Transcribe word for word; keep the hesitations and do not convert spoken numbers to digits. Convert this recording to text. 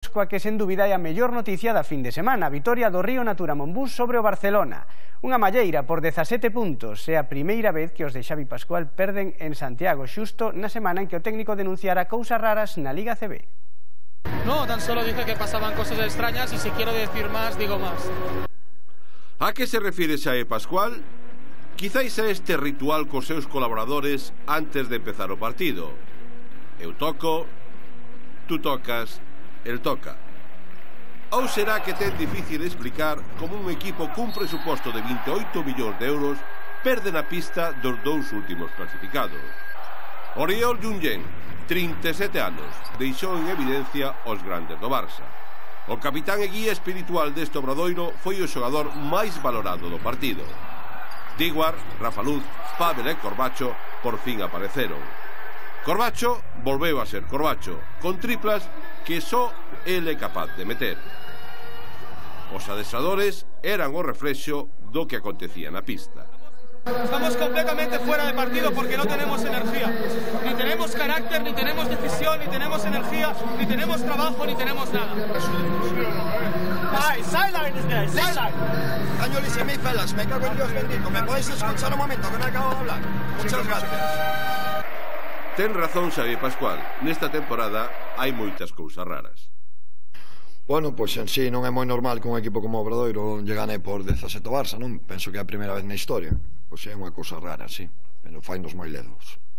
deportivos, coa que sen dúbida é a mellor noticia da fin de semana, a vitoria do Río Natura Monbús sobre o Barcelona. Unha malleira por dezasete puntos, é a primeira vez que os de Xavi Pascual perden en Santiago, xusto na semana en que o técnico denunciara cousas raras na Liga C B. No, tan solo dije que pasaban cosas extrañas y si quiero decir más, digo más. A que se refire Xavi Pascual? Quizáis a este ritual cos seus colaboradores antes de empezar o partido. Eu toco, tú tocas, el toca. Ou será que ten difícil explicar como un equipo cun presuposto de vinte e oito millóns de euros perde na pista dos dous últimos clasificados. Oriol Junyen, trinta e sete anos, deixou en evidencia os grandes do Barça. O capitán e guía espiritual deste obradoiro foi o xogador máis valorado do partido. Diguar, Rafa Luz, Pavel e Corbacho por fin apareceron. Corbacho volveu a ser Corbacho, con triplas que só ele é capaz de meter. Os adestradores eran o reflexo do que acontecía na pista. Estamos completamente fuera de partido porque no tenemos energía. Ni tenemos carácter, ni tenemos decisión, ni tenemos energía, ni tenemos trabajo, ni tenemos nada. Ay, sideline is there, sideline. Can you listen me, fellas? Me cago en Dios bendito. ¿Me podéis escuchar un momento que me acabo de hablar? Muchas gracias. Ten razón Xavi Pascual, nesta temporada hai moitas cousas raras. Bueno, pois en sí non é moi normal que un equipo como o Obradoiro lle gane por dezasete ao Barça, non? Penso que é a primeira vez na historia. Pois é unha cousa rara, sí, pero fainos moi ledos.